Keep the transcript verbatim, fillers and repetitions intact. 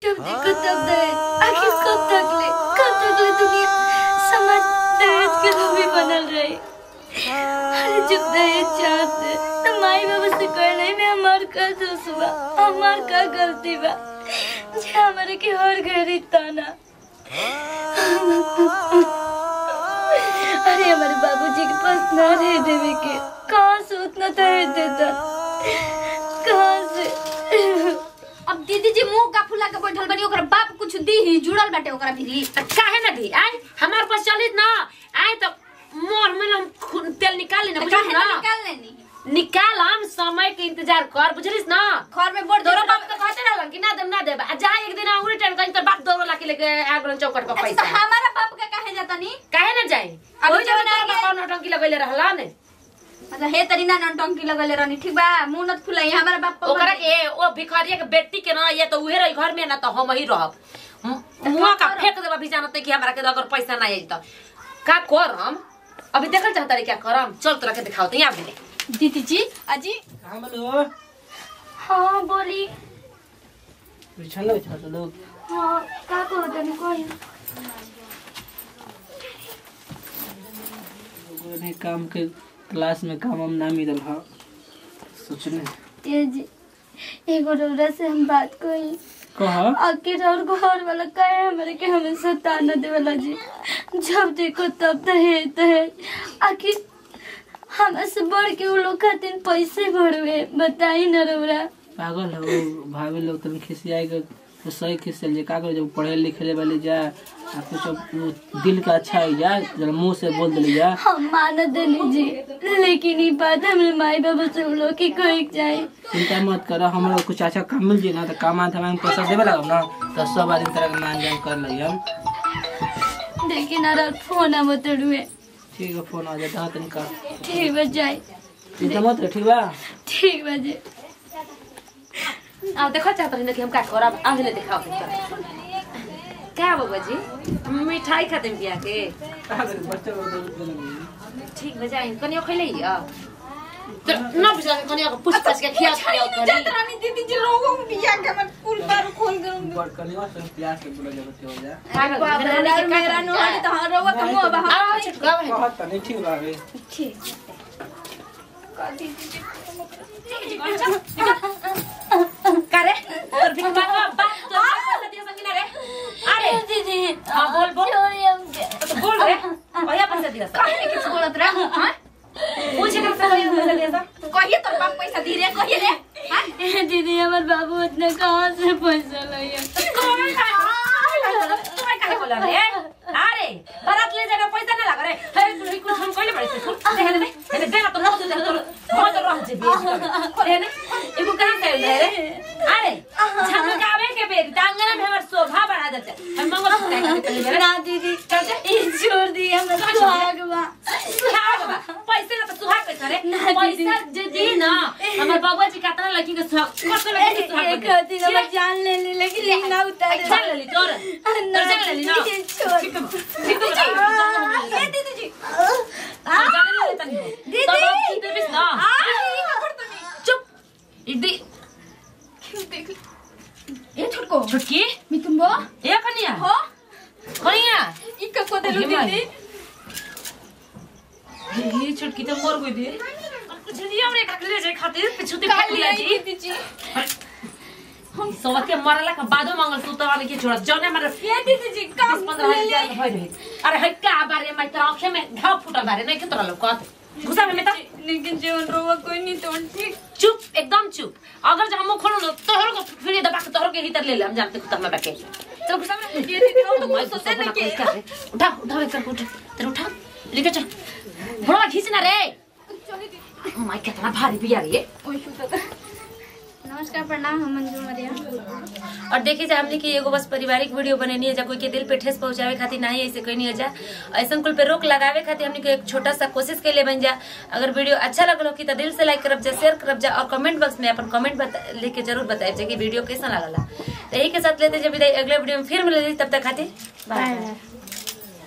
जब देखो तब दहेज, आखिर कब तक ले कब तक ले दुनिया समाज दहेज के लोभी बनल रहे। अरे जब दहेज चाहते तो माई बाबा से कह नहीं मैं हमार का दोष बा, हमार का गलती बा जे हमारे के हर घड़ी ताना। अरे हमारे बाबूजी के पास ना रह देवे के, कहाँ से उतना दहेज देता, कहाँ से। अब दीदी जी मुंह का फुला के बैठल बनी, ओकर बाप कुछ दी ही जुड़ल बाटे ओकरा भी काहे ना दी आए हमार पास चलित ना आए तो मोर में हम तेल निकाल लेना बुझलिस ना, निकाल लेनी निकाल हम समय के इंतजार कर बुझलिस ना। घर में बोल तोरो बाप तो कहते रहलन कि ना देब ना देब, आ जा एक दिन अंगूरी टेन कहीं तो बाप दौड़ ला के लेके आगलन चौकट पर पैसा। हमारा बाप का काहे जाता नी, काहे ना जाए ओइ जब तोरा बाप नौटंकी लगैले रहला ने, मतलब हे तरी ना नौटंकी लगले रहनी ठीक बा। मुंह न फुलाई हमारा बाप ओकरा के ओ भिखारिया के बेटी के ना ये तो उहे रही घर में ना तो हम ही रहब, मुंह का फेंक देबा भी जानते कि हमरा के अगर पैसा ना आई त का करम। अभी देखल चाहता रे क्या करम, चल तोरा के दिखाओ त यहां दे दीदी जी अजी। हां बोलो। हाँ बोली। बिछन बिछा तो लोग हाँ का कहो तनी कोई ने काम के क्लास में काम हम ना मिलल हा सोचने तेजी एगो रौरा से हम बात कही कहा आखिर और घर वाला कहे हमारे के हमेशा ताना देवला जी, जब देखो तब दहेज दहेज। आखिर हमारे से बढ़ के वो लोग खातिर पैसे भरवे, बताई न रौरा। पागल हो भाभी लोग तुम खिसियाएगा तो सही खिसियल जे का करे जब पढ़े लिखे वाले जा आ कुछ दिल का अच्छा है जा जरा मुंह से बोल दे जा। हम मान देनी जी, लेकिन ये बात हमारे माई बाबा से लोग की कोई जाए। चिंता मत करो, हम लोग कुछ अच्छा काम मिल जाए ना तो काम आते हम पैसा देवे लगा ना तो सब आदमी तरह का मान जान कर ले हम। लेकिन अरे फोन मत रुए। ठीक है फोन आ जाता है तनिका। ठीक बा जाए। चिंता मत कर ठीक बा। ठीक बा जी। अब देखो चाहता नहीं कि हम का करब, आज ले दिखाओ क्या बाबा जी मिठाई खाते में बिया के ठीक बजाई कनियो खइले ह तो न बुझा कनियो को पूछ पाछ के खिया खिया करी रानी दीदी जी लोगों को बिया के मत कुल बार खोल दे बड़ कनियो से प्यास के बोला जब हो जा बाबा मेरा नो हड़ी तो हरवा के मुंह बहा आ छटका है बहुत नहीं ठीक बा रे ठीक का दीदी जी करे और फिर मांगो बात तो पैसा दिया संगी ना रे अरे दीदी हां बोल बोल छोड़ी हमके तो बोल रे भैया पैसा दिया काहे किस बोलत रहा हां पूछे कर से भैया पैसा दिया कहिए तोर बाप पैसा दी रे कहिए रे हां दीदी हमार बाबू इतना कहाँ से पैसा लाया। कौन का तुम्हारे काहे बोला रे अरे बारात ले जाकर पैसा ना लगा रे हे तू कुछ हम कइले बड़े से सुन देख ले हे दे ना तो मत दे तो मत रह जे बे हे ने एगो कहां से रे अरे झमकावे के बेरी टांगना में हमर शोभा बढ़ा देते हम मंगल सुताई के ना दीदी ई छोड़ दी हम सुहाग बा सुहाग बा पैसे ना तो सुहाग कैसे रे पैसा जे दी ना हमर बाबा जी कातना लड़की के सुहाग कत लड़की के सुहाग एक होती ना जान ले ले लेकिन ना उतार जान ले ली तोर तोर जान ले ली ना ठीक है ए दीदी जी आ जान ले तनी दीदी तब तू देबिस ना आ ई का करतनी चुप इदी देख ए छोटको छुटकी मिथुन बो ए कनिया हो कनिया ई का को देलु दीदी ये छुटकी तो मर गई दी कुछ नहीं हमरे खखले जे खातिर पिछुती खा लिया जी दीदी जी हम सब के मरला के बादो मंगल सूत्र वाले के छोड़ जौने मारे ए दीदी जी का पंद्रह हजार होय रही अरे है का बारे में तेरा आंखें में घाव फूटल बारे नहीं के तोरा लौकत घुसा में ता लेकिन जीवन रोवा कोई नहीं तो ठीक चुप एकदम चुप अगर जब हम खोलो तोहर को फिर दबा के तोहर के भीतर ले ले हम जानते कुत्ता में बैठे चल घुसा में ये दीदी हम तो कुछ सोचे नहीं के उठा उठा कर उठ तेरे उठा लेके चल थोड़ा खींचना रे माय कितना भारी पिया रे ओए सुता। नमस्कार प्रणाम, हम मंजू मोरिया। और देखिए जा हमने कि एगो बस पारिवारिक वीडियो बनेनी है जा कोई के दिल पे ठेस पहुंचावे खातिर नहीं ऐसे कोई नहीं है जा ऐसा कुल पे रोक लगावे खातिर हमने एक छोटा सा कोशिश के लिए बन जा। अगर वीडियो अच्छा लगल हो कि तो दिल से लाइक करब जा, शेयर करब जा और कमेंट बॉक्स में अपन कमेंट लेके जरूर बताए जा कि वीडियो कैसा लगला। यही के साथ लेते जब अगले वीडियो में फिर मिले तब तक खातिर बाय।